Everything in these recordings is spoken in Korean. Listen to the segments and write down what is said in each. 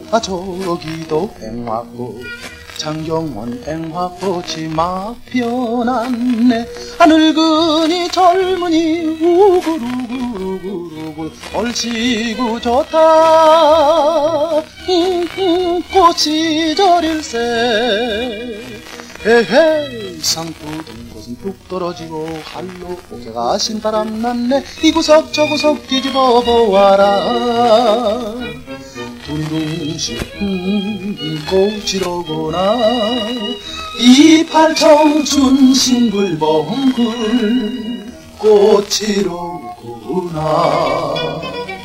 저기도 앵화꽃 장경원 앵화꽃이 막 피어났네. 늙은이 젊은이 우글우글우글우글 얼씨구 좋다. 꽃이 저릴세. 헤헤 상투된 것은 뚝 떨어지고 할로 고개가 신바람 났네. 이 구석 저 구석 뒤집어 보아라. 둥둥씩 꽃이로구나. 이팔 청춘 싱글벙글 꽃이로구나.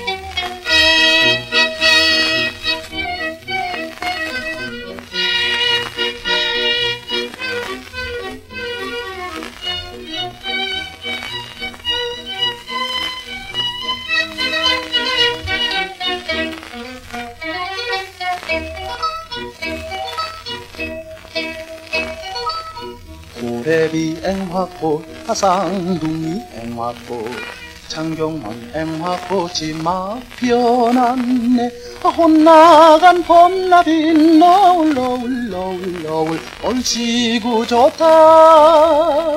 고래비 앵화꽃 쌍둥이 앵화꽃 장경원 앵화꽃이 막 피어났네. 혼나간 봄나비 너울 너울 너울 너울 얼씨구 좋다.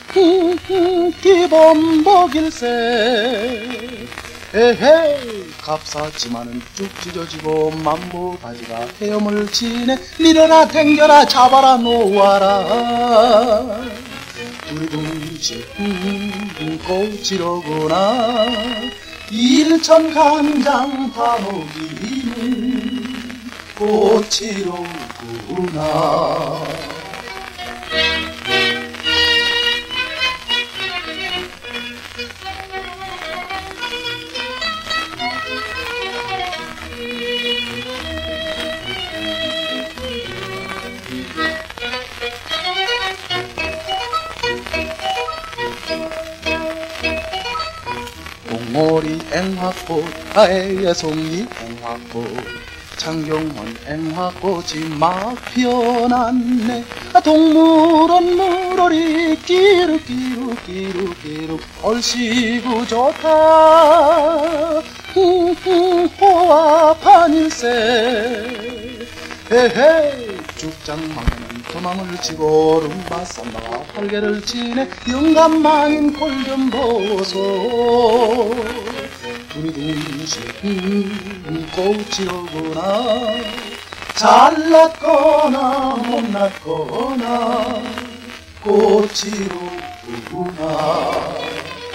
기범벅일세. 에헤이 값싸지만은 쭉 찢어지고 만보 바지가 헤엄을 치네. 밀어라 당겨라 잡아라 놓아라. 두리둥실 꽃이로구나. 일천 간장 파먹이는 꽃이로구나. 동오리 앵화꽃 애송이 앵화꽃 장경원 앵화꽃이 막 피어났네. 동물원 물오리 끼룩끼룩끼룩끼룩 얼씨구 좋다. 호화판일세. 헤헤 죽장망에는 도망을 치고 rum바 삼바가 활개를 치네. 영감망인 꼴 좀 보소. 두리둥실 꽃이로구나. 잘났거나 못났거나 꽃이로구나.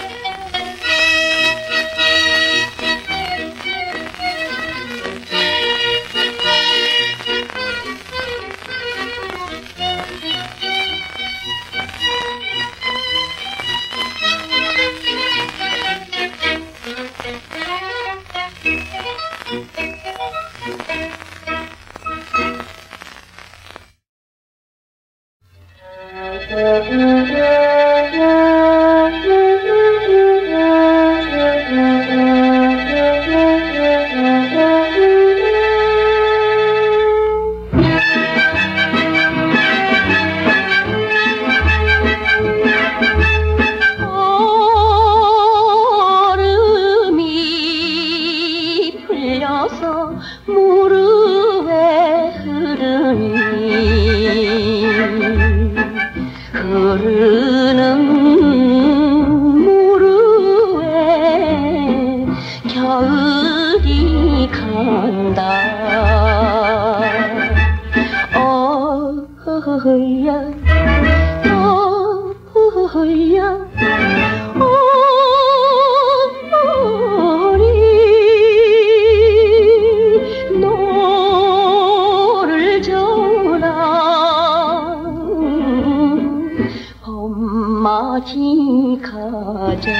무릎에 흐르는 무릎에 겨울이 간다. 어허야 어허야 봄맞이 가자.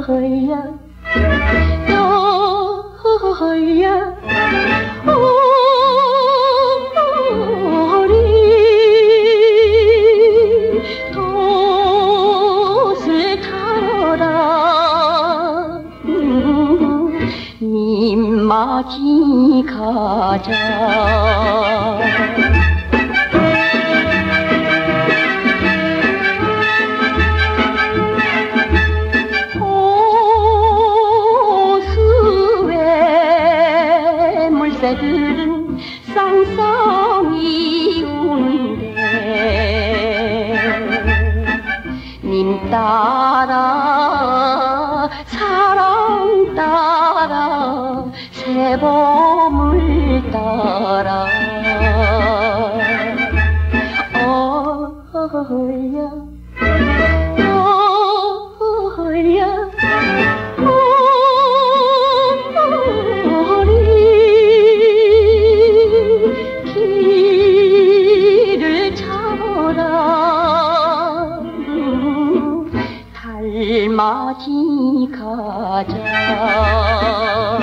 돛을 타러라 민맞이 가자 호수에 물새들은 쌍쌍이 우는데 님 따라 사랑 따라 새봄을 따라 어야 어야 길을 잡아라 달맞이 가자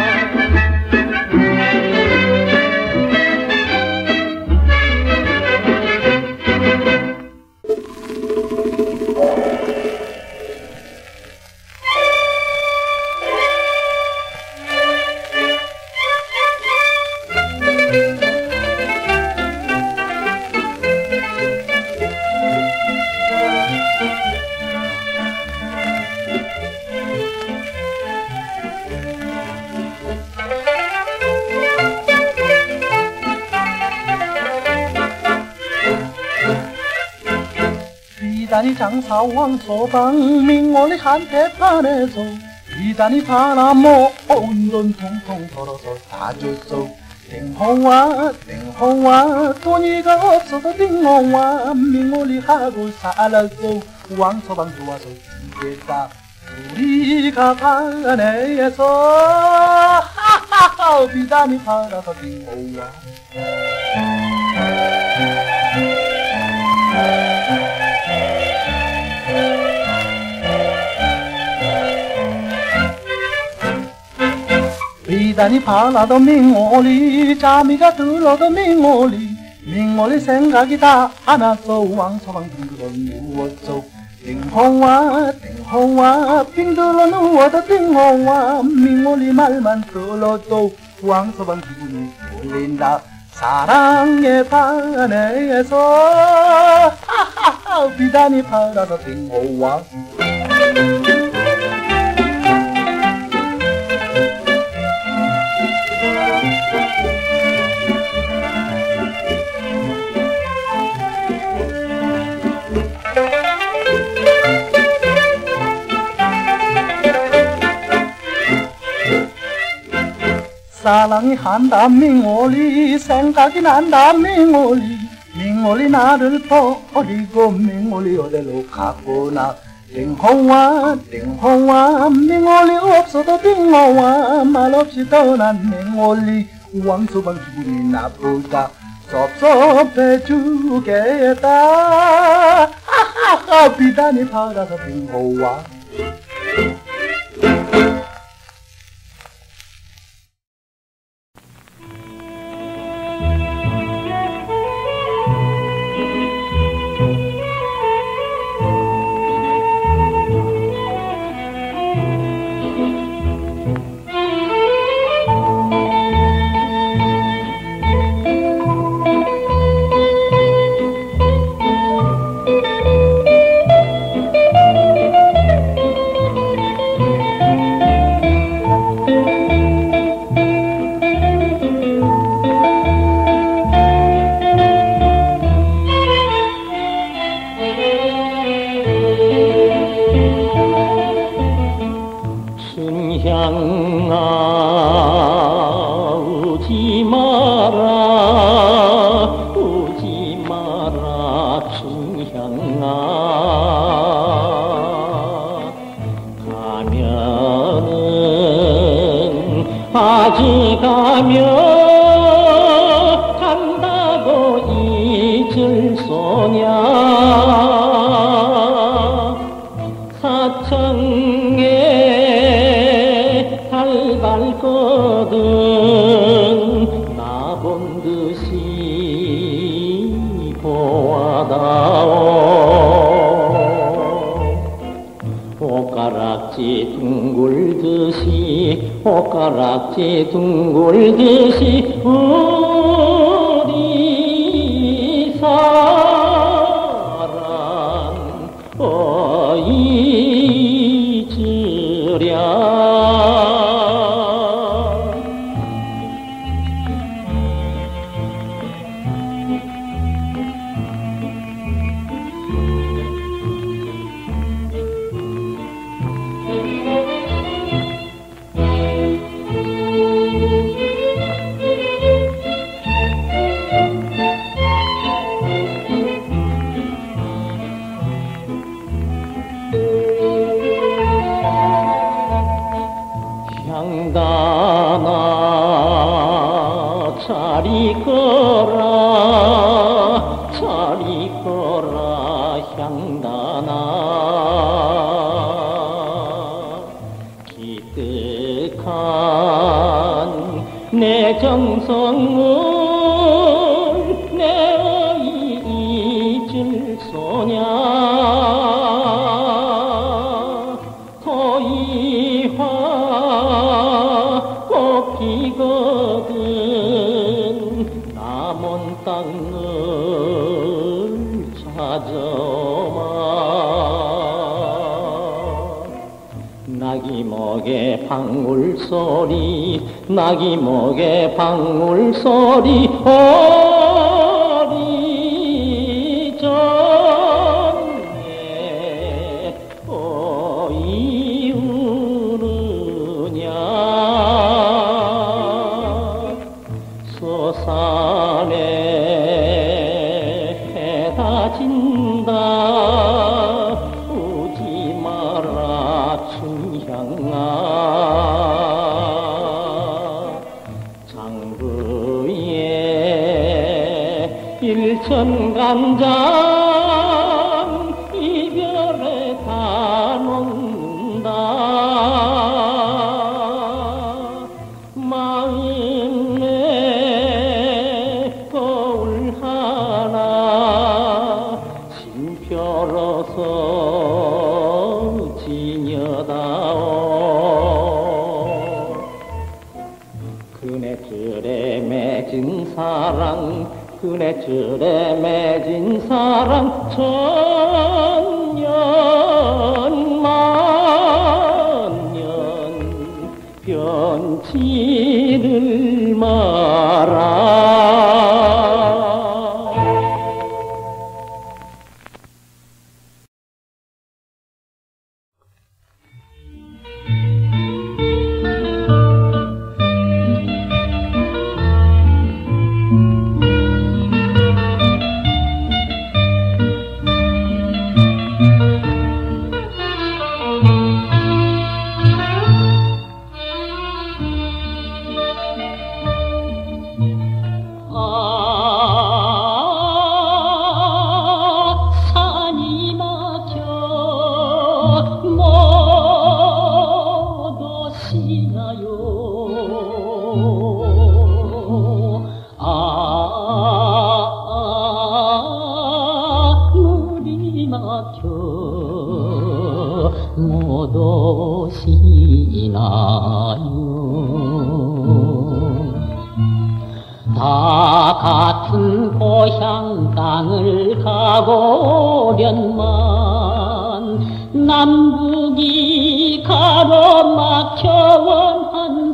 이단이 장사왕 소방 민원이 한대판에서 이단이 바라모은 돈 통통 털어서 다 줬어 땡호와 땡호와 돈이가 없어서 땡호와 민원이 하고 살았어 왕소방 좋아서 이겠다 우리가 반에서 하하하 비단이 팔아서 땡호와 비단이 팔아도 밍올리 자미가 들어도 밍올리 생각이 다 안 났어 왕서방 빙들어 누웠어 띵호와 띵호와 빙들어 누워도 띵호와 밍올리 말만 들어도 왕서방 기분이 울린다 사랑의 반에서 하하하 비단이 팔아서 띵호와 사랑이 한다 밍올리 생각이 난다 밍올리 나를 버리고 밍올리 어디로 갔구나 띵호와 띵호와 밍올리 없어도 띵호와 말없이 떠난 밍올리 왕소방 기분이 나쁘다 섭섭해 주겠다 하하하 비단이 팔아서 띵호와 춘향아 우지 마라 춘향아 가면은 아직 가면 간다고 잊을 소냐 사청에 듯이 보아다오. 옷가락지 둥글듯이 옷가락지 둥글듯이 우리 사랑 잊으랴. 향단아 잘 있거라 향단아. 기특한 내 정성을 내 잊을 소냐. 토이화 꽃피거든 남은 땅을 찾아마. 나기목의 방울소리 나기목의 방울소리 오리전에 어이 우느냐. 서산에 해가 진다 오지 마라 춘향아. 장부에 일천간장 이별에 다 녹는다. 마음에 거울 하나 심펴러서 지녀다오. 그네들에 맺은 사랑 그네들에 맺은 사랑 천년 만년 변치를 마라. 산이 막혀 못 오시나요. 물이 막혀 못 오시나요. 다 같은 고향 땅을 가보련만 남북이 가로막혀 원한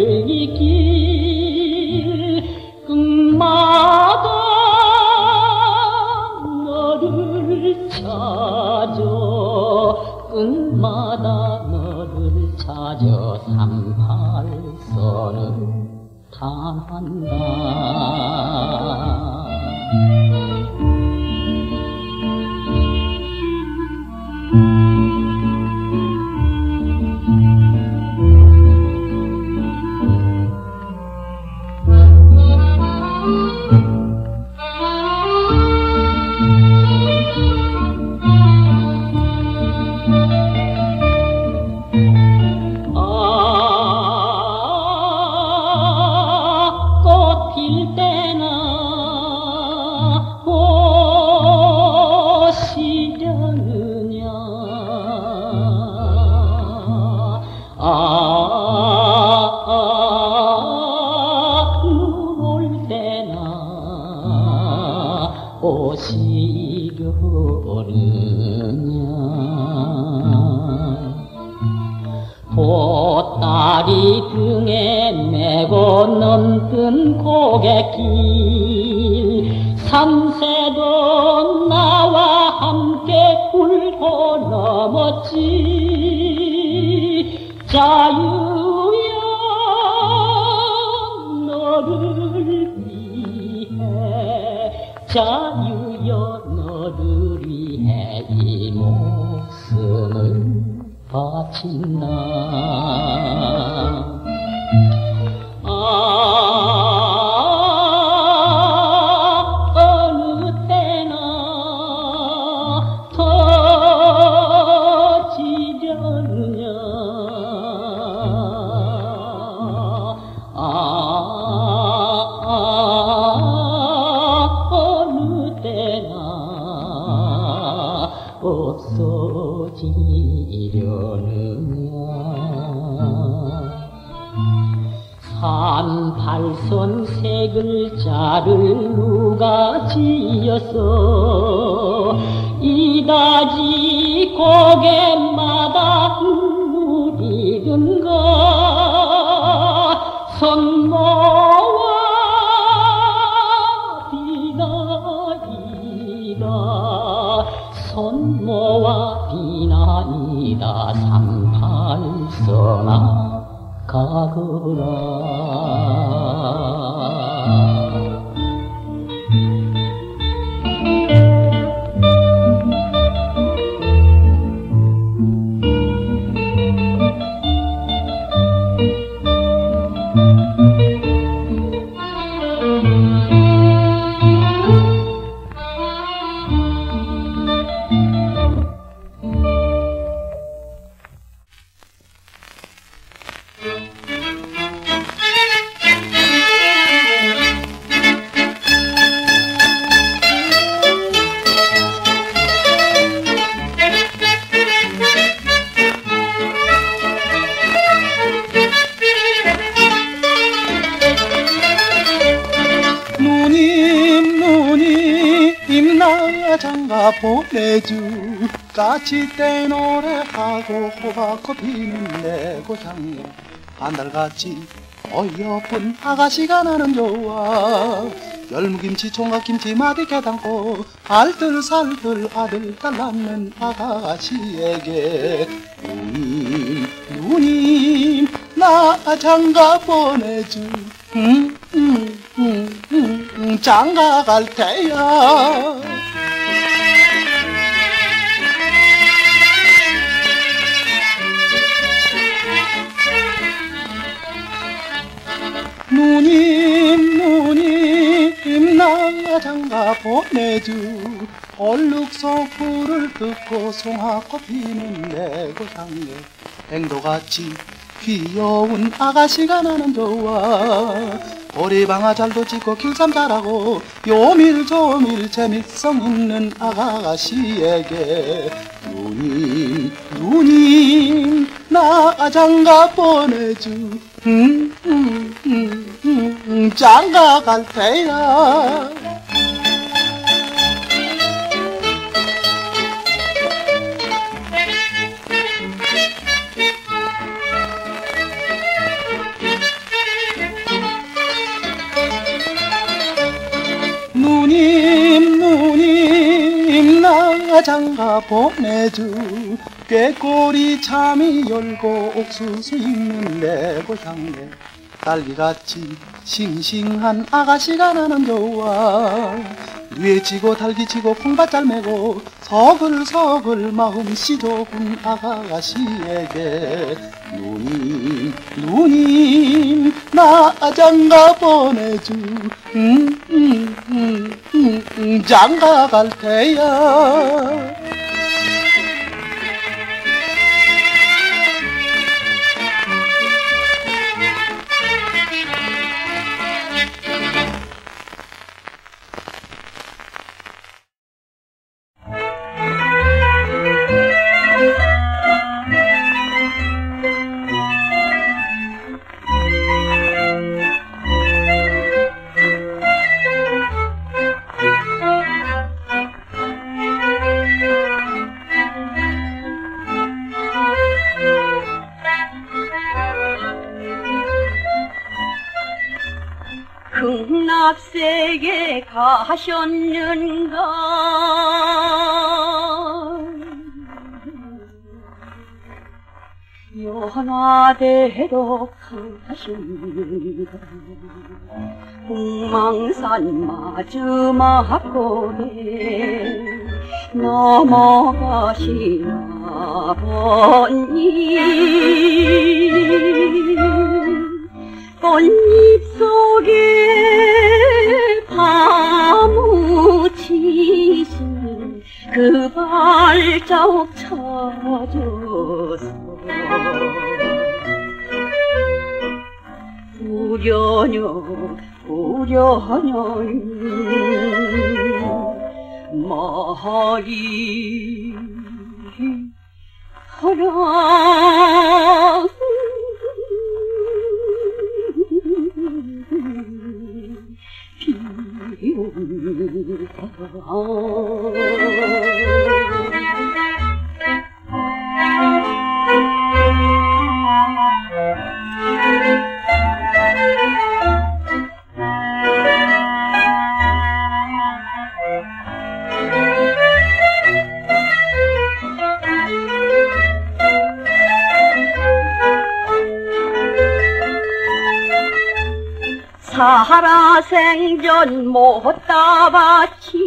절길. 끝마다 너를 찾아 끝마다 너를 찾아 38선을 탄한다. 보시려느냐 보따리 등에 메고 넘뜬 고갯길 삼세도 나와 함께 훌고 넘었지 자유야 너를 위해 자유여 너를 위해 이 목숨을 바친다 어느 때나 터지려느냐 어느 때나 없어지려느냐 삼팔선 세 글자를 누가 지었어 이다지 고갯마다 눈물이 든가 손모와 비나이다 손모와 비나이다 삼팔선아 가거라 장가 보내주 까치떼 노래하고 호박꽃 피는 내 고향에 한달같이 어여쁜 아가씨가 나는 좋아 열무김치 총각김치 마디게 담고 알뜰살뜰 아들 딸 낳는 아가씨에게 누님 나 장가 보내주 장가 갈 테야 누님 나 장가 보내주 얼룩소 불을 뜯고 송화꽃 피는 내 고향에 행도같이 귀여운 아가씨가 나는 좋아 보리방아 잘도 짓고 길쌈 잘하고 요밀조밀 재미성 있는 아가씨에게 누님 나 장가 보내주 장가 갈 테야 누님 나 장가 보내주 꾀꼬리 참이 열고 옥수수 익는 내 고향에 딸기같이 싱싱한 아가씨가 나는 좋아 위에 치고 달기 치고 콩밭 잘 메고 서글서글 마음씨 좋은 아가씨에게 누님 나 장가 보내주 장가 갈 테야 어디에게 가셨는가. 연화대로 가십니다. 북망산 마지막 고개 넘어가신 아버님, 꽃잎 속에 파묻히신 그 발자국 찾아서 우려녀 우려녀 말이 사랑 비운다. 살아생전 못다 바치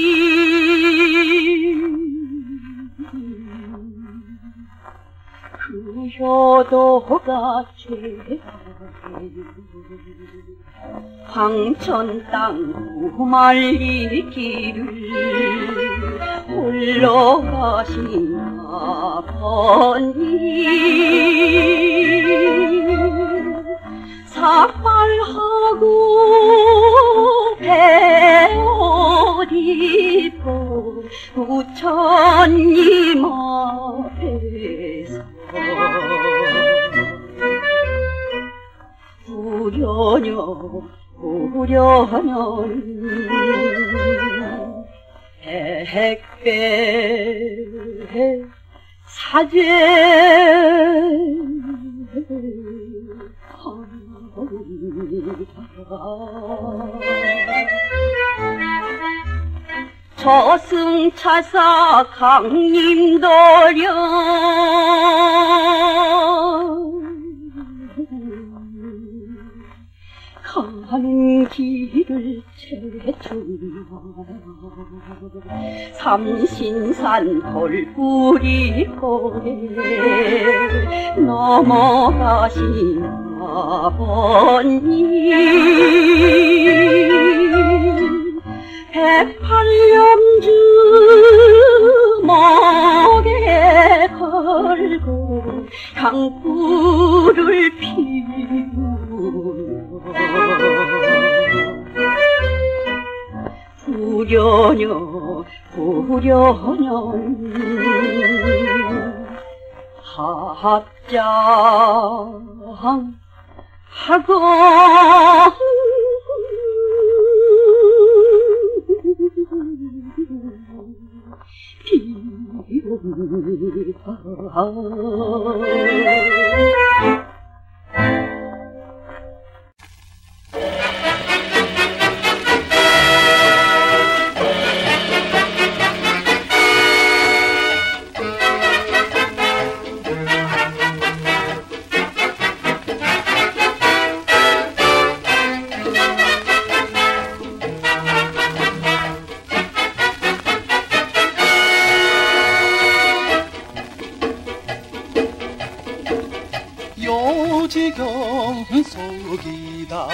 그 효도가 죄 황천 땅 구말리 길을 홀로 가신 아버님, 삭발하고 배옷 입고 부처님 앞에서 우려녀 우려녀 택배 사죄 저승차사 강림도령 가는 길을 채주며 삼신산 돌뿌리 고개 넘어가신 아버님, 108년주 목에 걸고 향불을 피우며 부려녀 부려녀 합장 하고 비운다. 요지경 속이다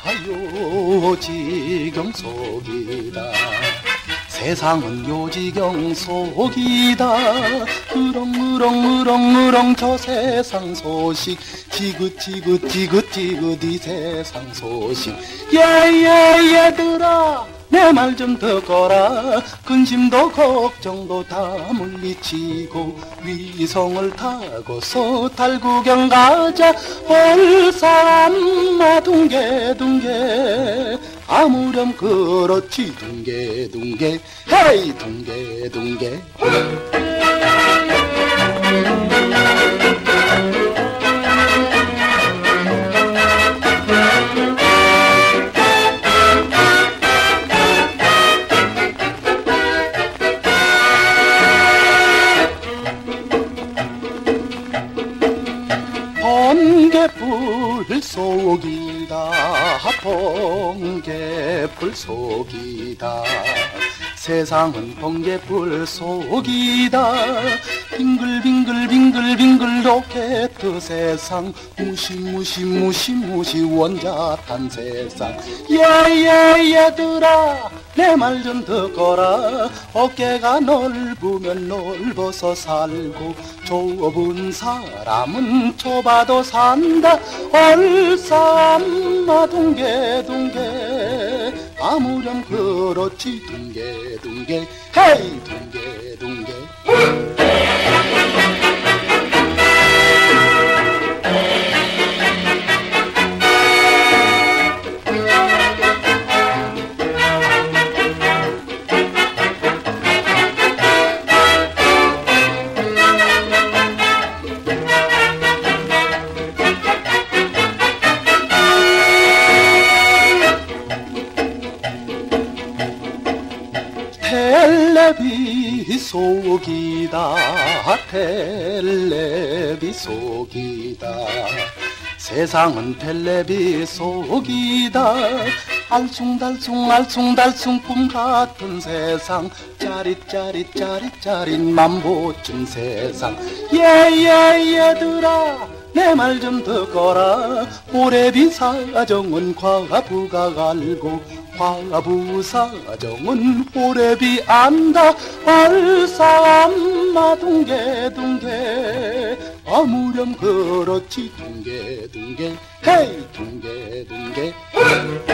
요지경 속이다 세상은 요지경 속이다 으렁으렁 저 세상 소식 지긋지긋 이 세상 소식 얘들아 내 말 좀 듣거라 근심도 걱정도 다 물리치고 위성을 타고서 달구경 가자 볼삼마 둥개둥개 아무렴 그렇지 둥개둥개 헤이 둥개둥개 번개불 속이다. 세상은 번개불 속이다. 빙글빙글 로켓 세상, 무시 원자탄 세상. 얘들아 내 말 좀 듣거라. 어깨가 넓으면 넓어서 살고 좁은 사람은 좁아도 산다. 얼싸안마 둥개둥개 아무렴 그렇지 둥개둥개 헤이 둥개둥개. 텔레비 속이다. 텔레비 속이다. 세상은 텔레비 속이다. 알쏭달쏭 꿈같은 세상. 짜릿 만보쯤 세상. 얘들아 내 말 좀 듣거라. 호래비 사정은 과부가 알고 과부 사정은 호래비 안다. 얼싸안마 둥개둥개 아무렴 그렇지 둥개둥개 헤이 둥개둥개.